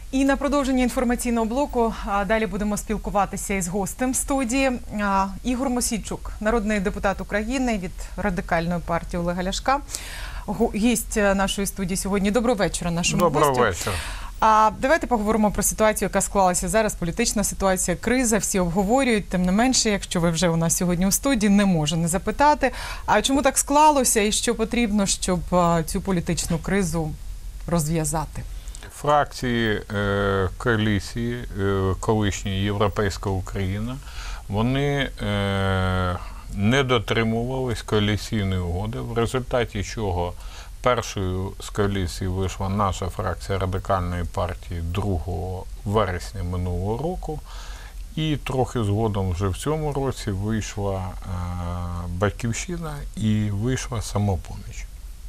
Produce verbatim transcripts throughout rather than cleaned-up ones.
І на продовження інформаційного блоку далі будемо спілкуватися із гостем студії. Ігор Мосійчук, народний депутат України від Радикальної партії Олега Ляшка. Гість нашої студії сьогодні. Доброго вечора нашому гостю. Доброго вечора. А давайте поговоримо про ситуацію, яка склалася зараз, політична ситуація, криза, всі обговорюють, тим не менше, якщо ви вже у нас сьогодні у студії, не можу не запитати, а чому так склалося і що потрібно, щоб цю політичну кризу розв'язати? Фракції е, коаліції, е, колишньої Європейська Україна, вони е, не дотримувались коаліційної угоди, в результаті чого першою з коаліції вийшла наша фракція Радикальної партії другого вересня минулого року, і трохи згодом вже в цьому році вийшла е, Батьківщина і вийшла Самопоміч.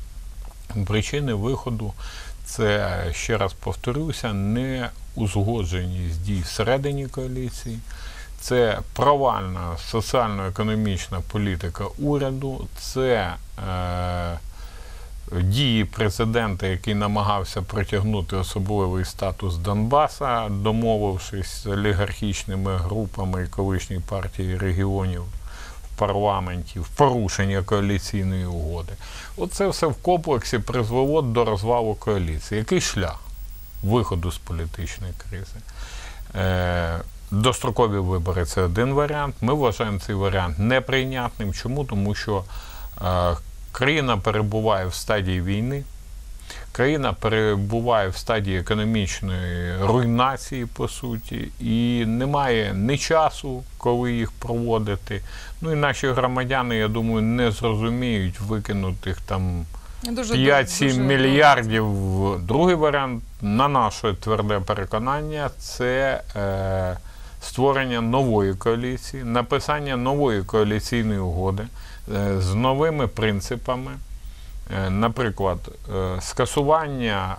Причини виходу – це, ще раз повторюся, не узгодженість дій всередині коаліції, це провальна соціально-економічна політика уряду, це е, дії президента, який намагався притягнути особливий статус Донбаса, домовившись з олігархічними групами і колишньої партії регіонів в парламенті, в порушення коаліційної угоди. Оце все в комплексі призвело до розвалу коаліції. Який шлях виходу з політичної кризи? Е, дострокові вибори – це один варіант. Ми вважаємо цей варіант неприйнятним. Чому? Тому що е, країна перебуває в стадії війни, країна перебуває в стадії економічної руйнації, по суті, і немає ні часу, коли їх проводити. Ну і наші громадяни, я думаю, не зрозуміють викинутих там п'ять-сім мільярдів. Другий варіант, на наше тверде переконання, це е, створення нової коаліції, написання нової коаліційної угоди е, з новими принципами. Наприклад, скасування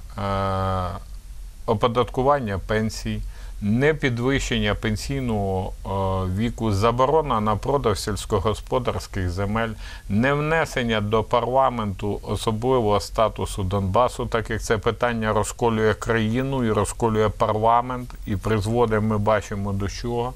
оподаткування пенсій, непідвищення пенсійного віку, заборона на продаж сільськогосподарських земель, не внесення до парламенту особливого статусу Донбасу, так як це питання розколює країну і розколює парламент, і призводить, ми бачимо, до чого.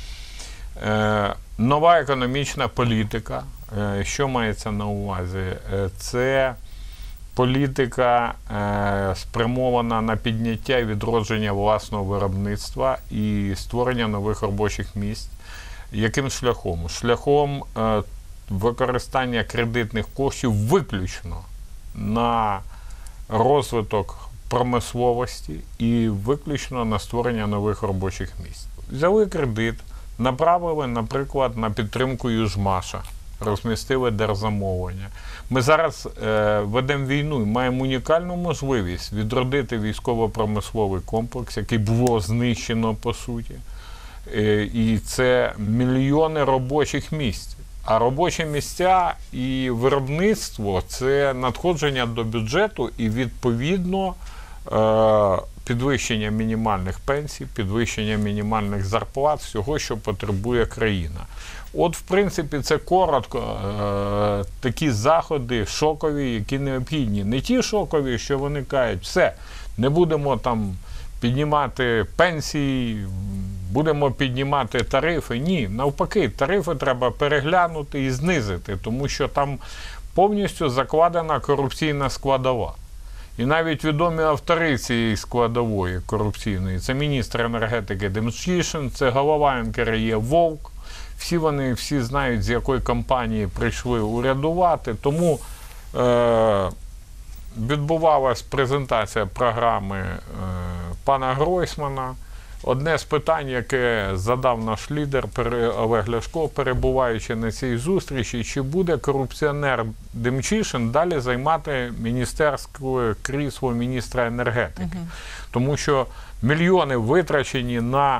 Нова економічна політика. Що мається на увазі? Це політика спрямована на підняття і відродження власного виробництва і створення нових робочих місць. Яким шляхом? Шляхом використання кредитних коштів виключно на розвиток промисловості і виключно на створення нових робочих місць. Взяли кредит, направили, наприклад, на підтримку Южмаша, розмістили держзамовлення. Ми зараз е, ведемо війну і маємо унікальну можливість відродити військово-промисловий комплекс, який було знищено, по суті. Е, і це мільйони робочих місць. А робочі місця і виробництво – це надходження до бюджету і, відповідно, е, підвищення мінімальних пенсій, підвищення мінімальних зарплат, всього, що потребує країна. От, в принципі, це коротко е, такі заходи шокові, які необхідні. Не ті шокові, що виникають, все, не будемо там піднімати пенсії, будемо піднімати тарифи. Ні, навпаки, тарифи треба переглянути і знизити, тому що там повністю закладена корупційна складова. І навіть відомі автори цієї складової корупційної – це міністр енергетики Демчишин, це голова ен ка ер є Вовк. Всі вони, всі знають, з якої компанії прийшли урядувати. Тому е, відбувалась презентація програми е, пана Гройсмана. Одне з питань, яке задав наш лідер Олег Ляшко, перебуваючи на цій зустрічі, чи буде корупціонер Демчишин далі займати міністерське крісло міністра енергетики. Угу. Тому що мільйони витрачені на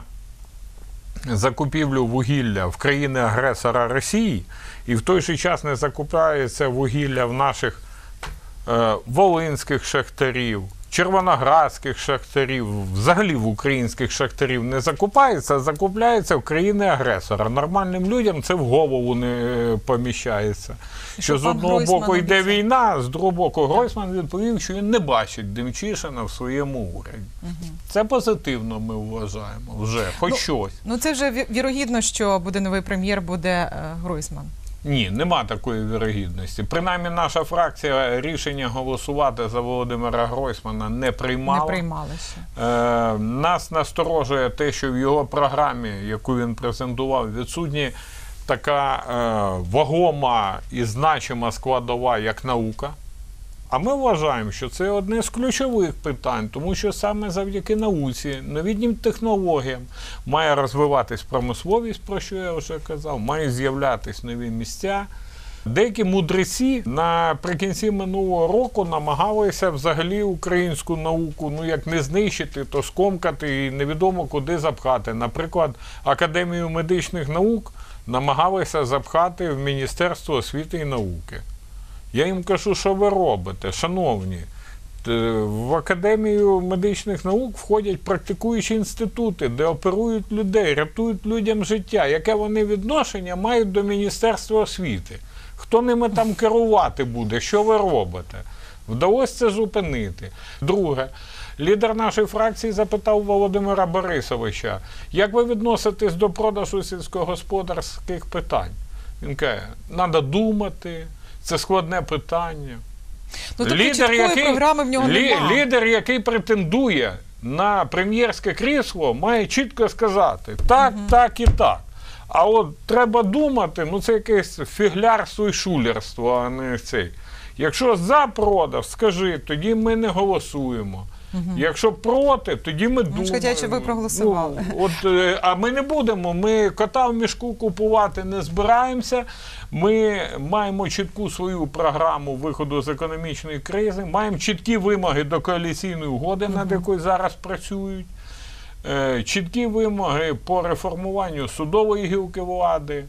закупівлю вугілля в країни-агресора Росії, і в той же час не закупляється вугілля в наших е, волинських шахтарів, червоноградських шахтарів, взагалі в українських шахтарів не закупається, а закупляється в країни-агресора. Нормальним людям це в голову не поміщається. Що з одного боку йде війна, з другого боку Гройсман відповів, що він не бачить Демчишина в своєму уряді. Угу. Це позитивно, ми вважаємо, вже, хоч ну, щось. Ну це вже вірогідно, що буде новий прем'єр, буде е, Гройсман. Ні, нема такої вірогідності. Принаймні, наша фракція рішення голосувати за Володимира Гройсмана не приймала. Не приймала ще. Е, нас насторожує те, що в його програмі, яку він презентував, відсутні така е, вагома і значима складова, як наука. А ми вважаємо, що це одне з ключових питань, тому що саме завдяки науці, новітнім технологіям має розвиватись промисловість, про що я вже казав, мають з'являтись нові місця. Деякі мудреці наприкінці минулого року намагалися взагалі українську науку, ну як не знищити, то скомкати і невідомо куди запхати. Наприклад, Академію медичних наук намагалися запхати в Міністерство освіти і науки. Я їм кажу, що ви робите, шановні. В Академію медичних наук входять практикуючі інститути, де оперують людей, рятують людям життя. Яке вони відношення мають до Міністерства освіти? Хто ними там керувати буде? Що ви робите? Вдалося це зупинити. Друге. Лідер нашої фракції запитав Володимира Борисовича, як ви відноситесь до продажу сільськогосподарських питань? Він каже, треба думати. Це складне питання. Ну, тобто лідер, який, програми в нього лі, немає. Лідер, який претендує на прем'єрське крісло, має чітко сказати так, угу. так і так. А от треба думати, ну це якесь фіглярство і шулерство, а не цей. Якщо за продаж, скажи, тоді ми не голосуємо. Угу. Якщо проти, тоді ми думаємо. Хоча, що ви проголосували. Ну, от, а ми не будемо, ми кота в мішку купувати не збираємося, ми маємо чітку свою програму виходу з економічної кризи, маємо чіткі вимоги до коаліційної угоди, угу. над якою зараз працюють, чіткі вимоги по реформуванню судової гілки влади.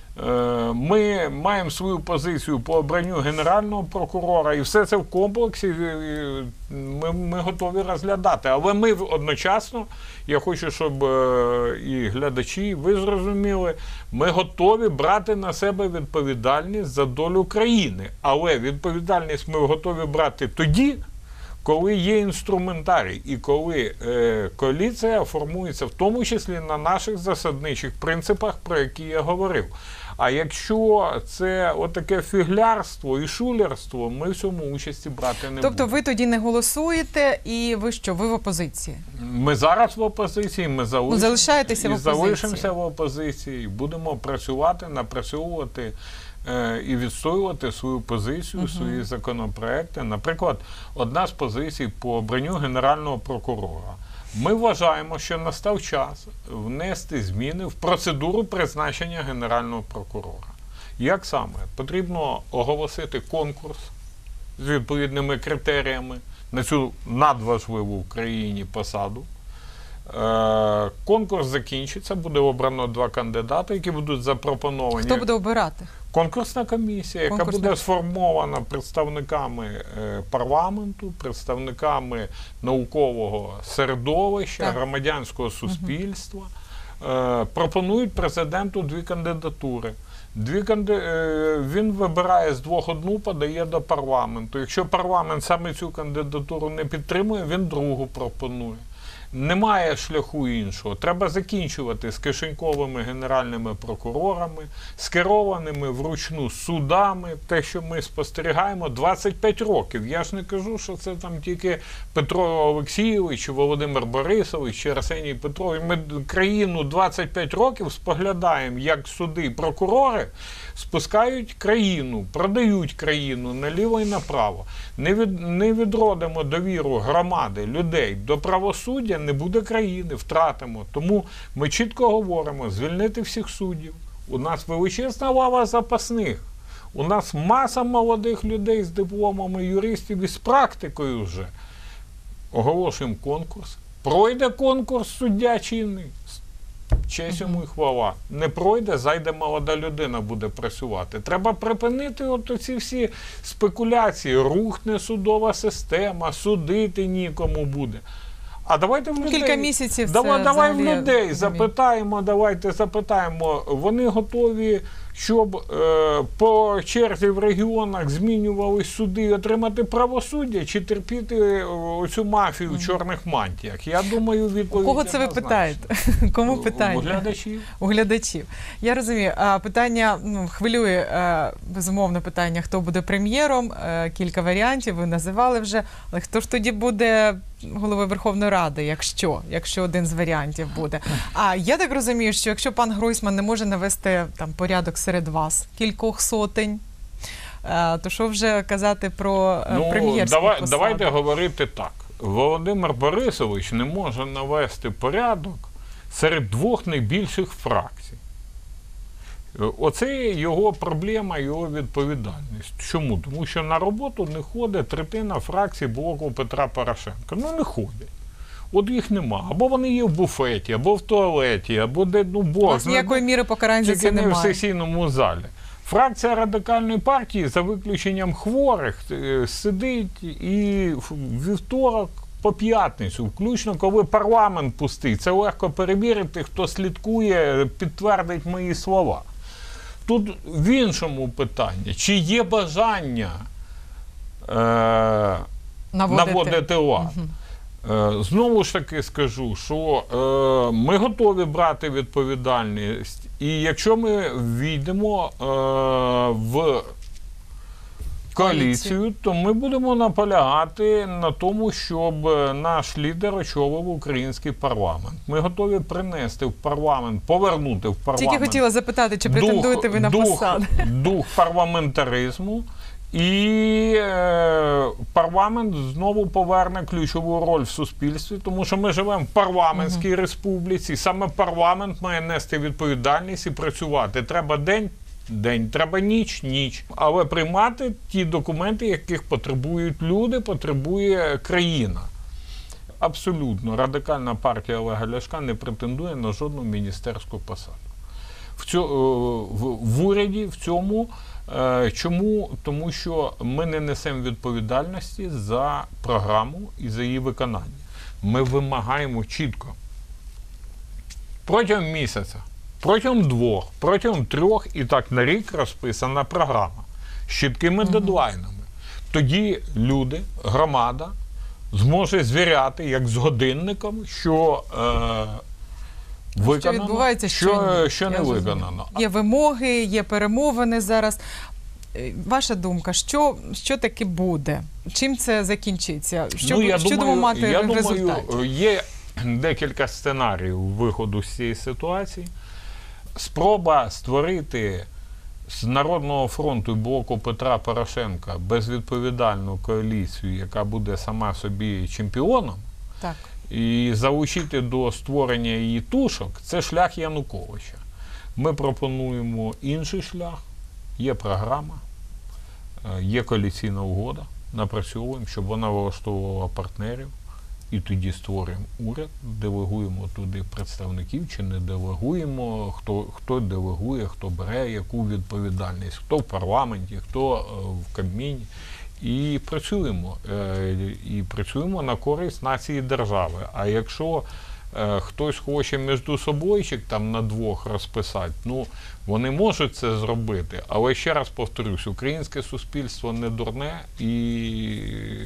Ми маємо свою позицію по обранню Генерального прокурора, і все це в комплексі ми, ми готові розглядати. Але ми одночасно, я хочу, щоб і глядачі, і ви зрозуміли, ми готові брати на себе відповідальність за долю країни. Але відповідальність ми готові брати тоді, коли є інструментарій і коли е, коаліція формується в тому числі на наших засадничих принципах, про які я говорив. А якщо це отаке фіглярство і шулерство, ми в цьому участі брати не будемо. Тобто ви тоді не голосуєте, і ви що, ви в опозиції? Ми зараз в опозиції, ми залишимося, ну, залишаєтеся і в опозиції. залишимося в опозиції, будемо працювати, напрацьовувати е, і відстоювати свою позицію, угу. свої законопроекти. Наприклад, одна з позицій по обранню Генерального прокурора. Ми вважаємо, що настав час внести зміни в процедуру призначення Генерального прокурора. Як саме? Потрібно оголосити конкурс з відповідними критеріями на цю надважливу в країні посаду. Е, конкурс закінчиться, буде обрано два кандидати, які будуть запропоновані. Хто буде обирати? Конкурсна комісія, яка Конкурсна. буде сформована представниками е, парламенту, представниками наукового середовища, так. громадянського суспільства. Угу. Е, пропонують президенту дві кандидатури. Дві канди... е, він вибирає з двох одну, подає до парламенту. Якщо парламент саме цю кандидатуру не підтримує, він другу пропонує. Немає шляху іншого. Треба закінчувати з кишеньковими генеральними прокурорами, з керованими вручну судами. Те, що ми спостерігаємо двадцять п'ять років. Я ж не кажу, що це там тільки Петро Олексійович, чи Володимир Борисович, чи Арсеній Петрович. Ми країну двадцять п'ять років споглядаємо, як суди і прокурори спускають країну, продають країну наліво і направо. Не, від, не відродимо довіру громади, людей до правосуддя, не буде країни, втратимо. Тому ми чітко говоримо, звільнити всіх суддів. У нас величезна лава запасних. У нас маса молодих людей з дипломами юристів і з практикою вже. Оголошуємо конкурс. Пройде конкурс суддя чинний. честь йому і хвала. Не пройде, зайде молода людина, буде працювати. Треба припинити от ці всі спекуляції. Рухне судова система, судити нікому буде. А давайте в людей, Кілька місяців давай, це давай в взагалі... людей запитаємо, давайте запитаємо. Вони готові, щоб е, по черзі в регіонах змінювались суди і отримати правосуддя, чи терпіти оцю мафію в чорних мантіях? Я думаю, відповідь У кого це ви однозначна. питаєте? Кому питання? У глядачів. У глядачів. Я розумію. А, питання, ну, хвилює, е, безумовно, питання, хто буде прем'єром. Е, Кілька варіантів ви називали вже. Але хто ж тоді буде головою Верховної Ради, якщо, якщо один з варіантів буде? А я так розумію, що якщо пан Гройсман не може навести там порядок серед вас, кількох сотень, е, то що вже казати про е, Ну, прем'єрську давай, посаду? давайте говорити так. Володимир Борисович не може навести порядок серед двох найбільших фракцій. Оце його проблема, його відповідальність. Чому? Тому що на роботу не ходить третина фракції блоку Петра Порошенка. Ну, не ходять. От їх нема. Або вони є в буфеті, або в туалеті, або де, ну, У Бог. вас ніякої міри покарань за Тільки це не в немає. сесійному залі. Фракція Радикальної партії, за виключенням хворих, е, сидить і в вівторок по п'ятницю, включно коли парламент пустий. Це легко перевірити, хто слідкує, підтвердить мої слова. Тут в іншому питанні, чи є бажання е, Наводити. наводити лад. Е, Знову ж таки скажу, що е, ми готові брати відповідальність, і якщо ми війдемо е, в коаліцію, то ми будемо наполягати на тому, щоб наш лідер очолив український парламент. Ми готові принести в парламент, повернути в парламент Тільки хотіла запитати, чи претендуєте ви на дух, посаду? дух парламентаризму. І е, парламент знову поверне ключову роль в суспільстві, тому що ми живемо в парламентській uh-huh. республіці. Саме парламент має нести відповідальність і працювати. Треба день – день, треба ніч – ніч. Але приймати ті документи, яких потребують люди, потребує країна. Абсолютно. Радикальна партія Олега Ляшка не претендує на жодну міністерську посаду. В, цьо, в, в уряді в цьому. Чому? Тому що ми не несемо відповідальності за програму і за її виконання. Ми вимагаємо чітко. Протягом місяця, протягом двох, протягом трьох і так на рік розписана програма з чіткими mm-hmm. дедлайнами. Тоді люди, громада зможе звіряти, як з годинником, що е, виконано, що відбувається, що, що, що не виконано. Є вимоги, є перемовини зараз. Ваша думка, що, що таки буде? Чим це закінчиться? Що, ну, я що думаю, мати я в результаті? Думаю, є декілька сценаріїв виходу з цієї ситуації. Спроба створити з Народного фронту і блоку Петра Порошенка безвідповідальну коаліцію, яка буде сама собі чемпіоном, так. і залучити до створення її тушок, це шлях Януковича. Ми пропонуємо інший шлях. Є програма, є коаліційна угода, напрацьовуємо, щоб вона влаштовувала партнерів, і тоді створюємо уряд, делегуємо туди представників, чи не делегуємо, хто, хто делегує, хто бере, яку відповідальність, хто в парламенті, хто в Кабміні. І працюємо. І працюємо на користь нації держави. А якщо е, хтось хоче між собойчик там на двох розписати, ну, вони можуть це зробити. Але ще раз повторюсь, українське суспільство не дурне, і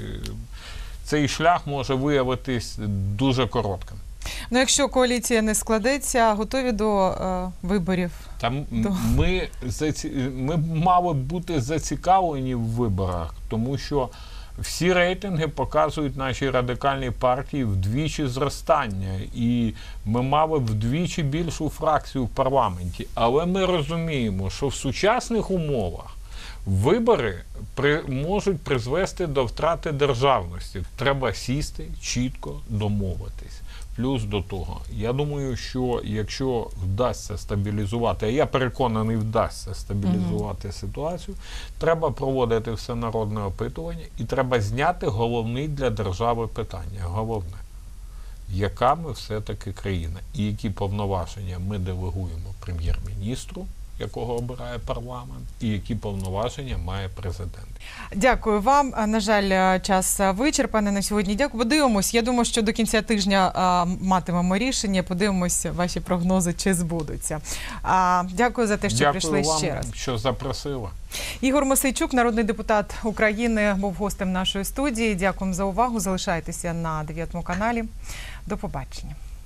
цей шлях може виявитись дуже коротким. Ну, якщо коаліція не складеться, готові до е, виборів? Там до... ми, заці... ми мали бути зацікавлені в виборах, тому що всі рейтинги показують нашій радикальній партії вдвічі зростання, і ми мали вдвічі більшу фракцію в парламенті. Але ми розуміємо, що в сучасних умовах вибори при, можуть призвести до втрати державності. Треба сісти, чітко домовитись. Плюс до того, я думаю, що якщо вдасться стабілізувати, а я переконаний, вдасться стабілізувати mm-hmm. ситуацію, треба проводити всенародне опитування і треба зняти головний для держави питання. Головне. яка ми все-таки країна, і які повноваження ми делегуємо прем'єр-міністру, якого обирає парламент, і які повноваження має президент. Дякую вам. На жаль, час вичерпаний на сьогодні. Дякую. Подивимось. Я думаю, що до кінця тижня а, матимемо рішення. Подивимось ваші прогнози, чи збудуться. А, дякую за те, що Дякую прийшли вам, ще раз. що запросила. Ігор Мосійчук, народний депутат України, був гостем нашої студії. Дякуємо за увагу. Залишайтеся на дев'ятому каналі. До побачення.